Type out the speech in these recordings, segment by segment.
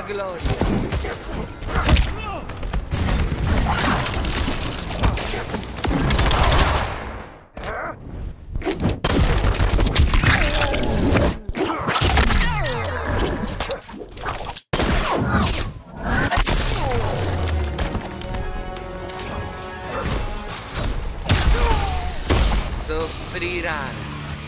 gloria. Soffrirai.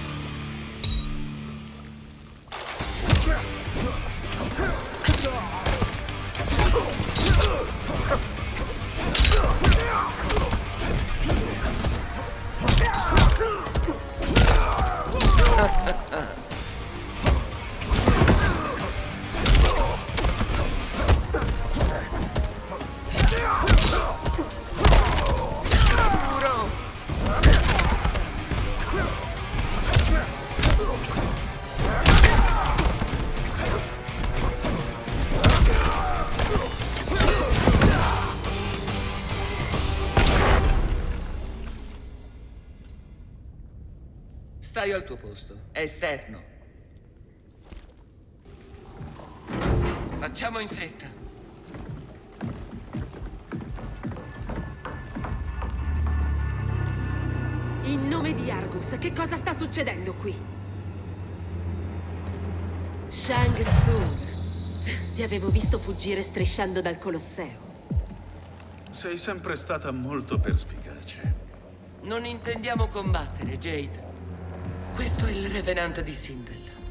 Stai al tuo posto, esterno. Facciamo in fretta. In nome di Argus, che cosa sta succedendo qui? Shang Tsung. Ti avevo visto fuggire strisciando dal Colosseo. Sei sempre stata molto perspicace. Non intendiamo combattere, Jade. Questo è il Revenant di Sindel.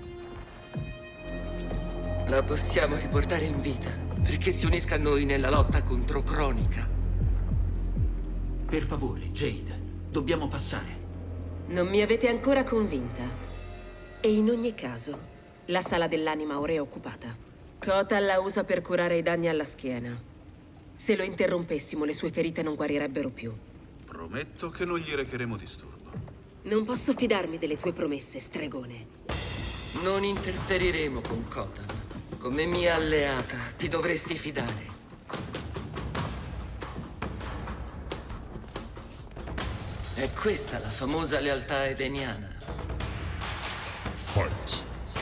La possiamo riportare in vita, perché si unisca a noi nella lotta contro Kronika. Per favore, Jade, dobbiamo passare. Non mi avete ancora convinta. E in ogni caso, la sala dell'anima ora è occupata. Kotal la usa per curare i danni alla schiena. Se lo interrompessimo, le sue ferite non guarirebbero più. Prometto che non gli recheremo disturbo. Non posso fidarmi delle tue promesse, stregone. Non interferiremo con Kotal. Come mia alleata, ti dovresti fidare. È questa la famosa lealtà edeniana. Fight.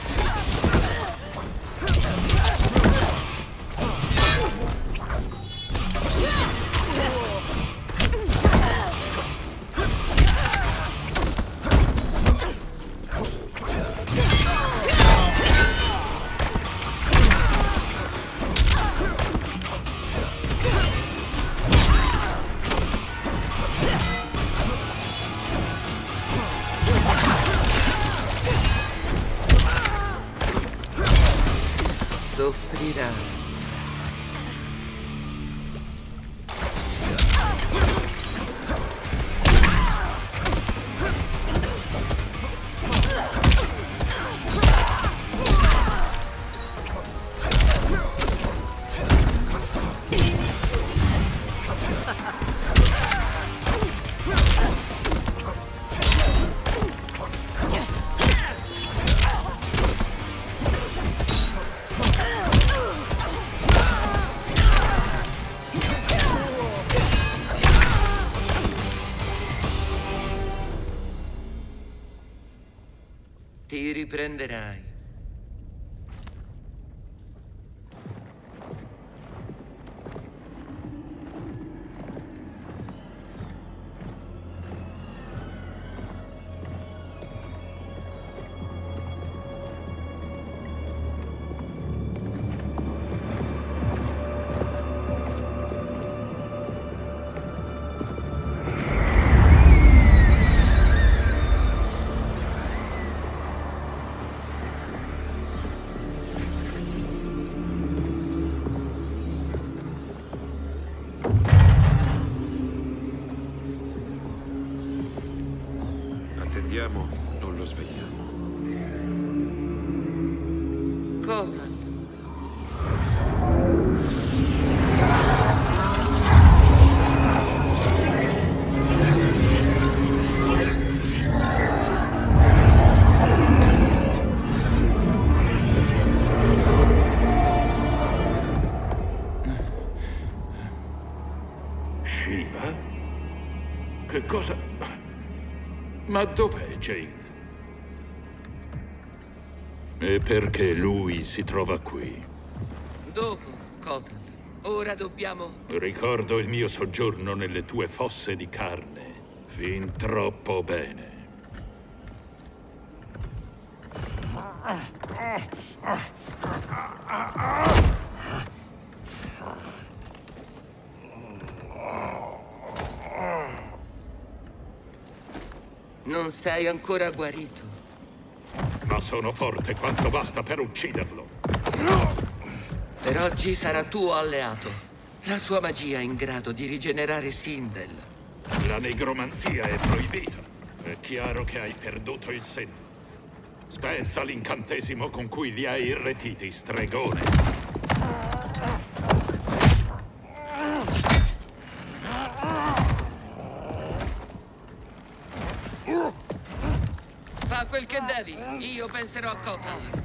Soffrirai. Ti riprenderai. Attendiamo, non lo svegliamo. Kotal. Shiva? Che cosa? Ma dov'è Jade? E perché lui si trova qui? Dopo, Kotal. Ora dobbiamo... Ricordo il mio soggiorno nelle tue fosse di carne. Fin troppo bene. Non sei ancora guarito. Ma sono forte quanto basta per ucciderlo. Per oggi sarà tuo alleato. La sua magia è in grado di rigenerare Sindel. La negromanzia è proibita. È chiaro che hai perduto il senno. Spezza l'incantesimo con cui li hai irretiti, stregone. Fa quel che devi. Io penserò a Kotal.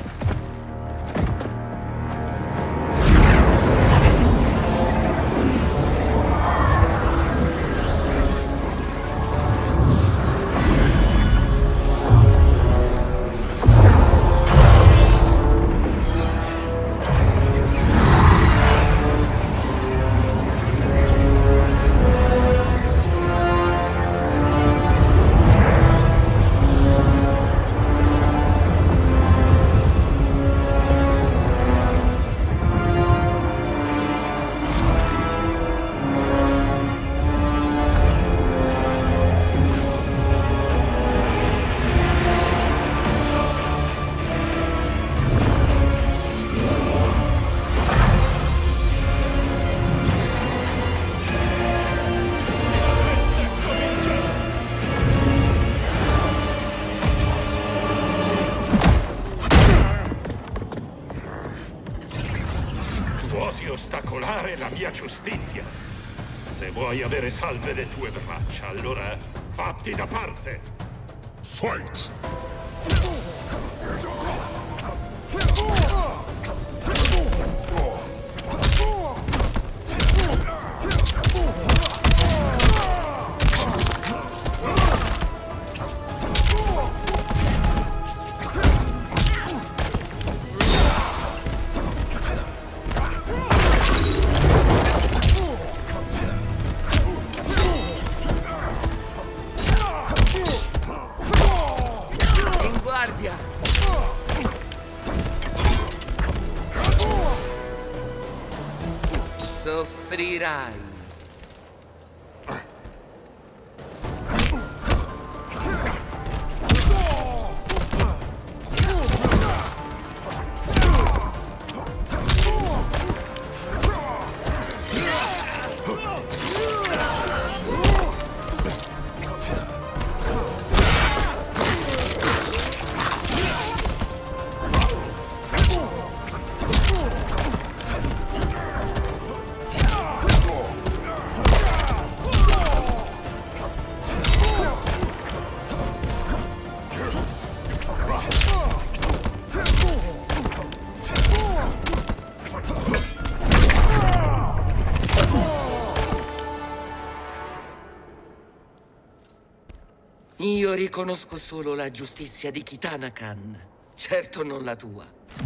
Osi ostacolare la mia giustizia. Se vuoi avere salve le tue braccia, allora fatti da parte. Fight! In guardia! Soffrirai. Io riconosco solo la giustizia di Kitana Khan, certo non la tua.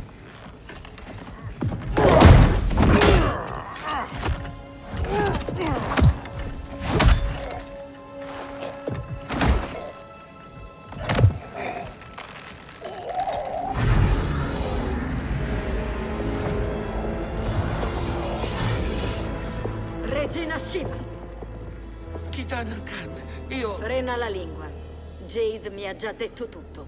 Regina Shiva, Kitana Khan, io... frena la lingua. Jade mi ha già detto tutto.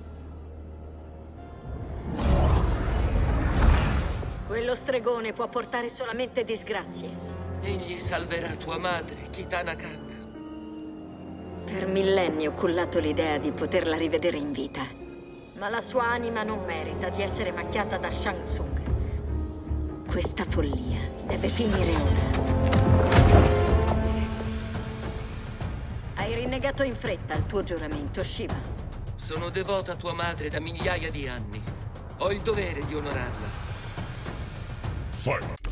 Quello stregone può portare solamente disgrazie. Egli salverà tua madre, Kitana Khan. Per millenni ho cullato l'idea di poterla rivedere in vita. Ma la sua anima non merita di essere macchiata da Shang Tsung. Questa follia deve finire ora. Hai rinnegato in fretta il tuo giuramento, Shiva. Sono devota a tua madre da migliaia di anni. Ho il dovere di onorarla. Fight!